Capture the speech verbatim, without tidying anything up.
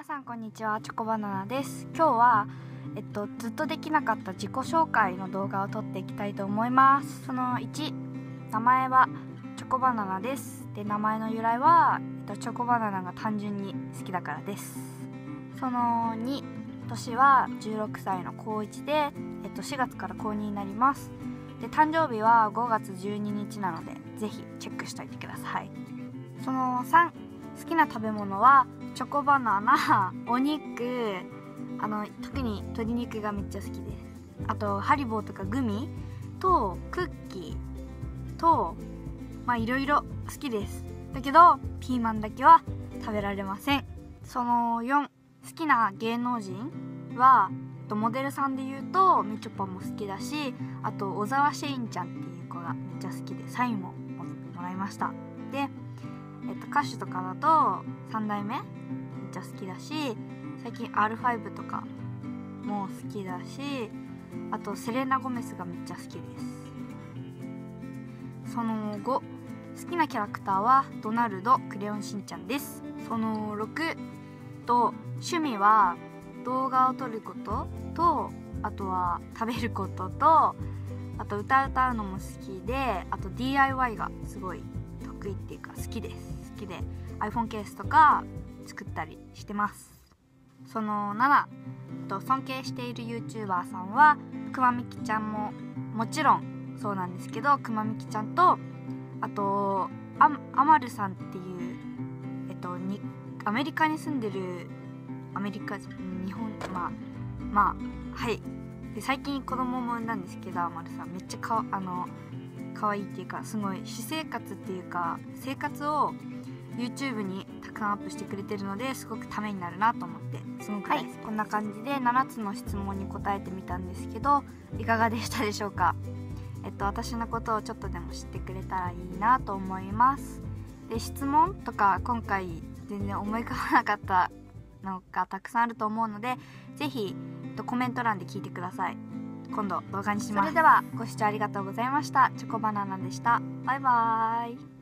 さんこんにちは、チョコバナナです。今日は、えっと、ずっとできなかった自己紹介の動画を撮っていきたいと思います。そのいち、名前はチョコバナナです。で、名前の由来は、えっと、チョコバナナが単純に好きだからです。そのに、年はじゅうろくさいのこういちで、えっと、しがつからこうにになります。で、誕生日はごがつじゅうににちなので、ぜひチェックしておいてください。そのさん、好きな食べ物はチョコバナナ、お肉、あの特に鶏肉がめっちゃ好きです。あとハリボーとかグミとクッキーとまあいろいろ好きです。だけどピーマンだけは食べられません。そのよん、好きな芸能人はモデルさんで言うとみちょぱも好きだし、あと小沢シェインちゃんっていう子がめっちゃ好きでサインももらいました。でえっと、歌手とかだとさんだいめめっちゃ好きだし、最近 アールファイブ とかも好きだし、あとセレナ・ゴメスがめっちゃ好きです。そのご、好きなキャラクターはドナルド、クレヨンしんちゃんです。そのろくと、趣味は動画を撮ることと、あとは食べることと、あと歌歌うのも好きで、あと ディーアイワイ がすごい得意っていうか好きです。好きで iPhone ケースとか作ったりしてます。そのなな、と尊敬している YouTuber さんはくまみきちゃんももちろんそうなんですけど、くまみきちゃんとあとアアマルさんっていうえっとにアメリカに住んでるアメリカ日本まあまあはいで最近子供も産んだんですけど、アマルさんめっちゃかあの可愛いっていうか、すごい私生活っていうか生活を YouTube にたくさんアップしてくれてるので、すごくためになるなと思ってすごく大好き、はい、こんな感じでななつの質問に答えてみたんですけど、いかがでしたでしょうか。えっと私のことをちょっとでも知ってくれたらいいなと思います。で、質問とか今回全然思い浮かばなかったのがたくさんあると思うので、ぜひコメント欄で聞いてください。今度動画にします。それではご視聴ありがとうございました。チョコバナナでした。バイバーイ。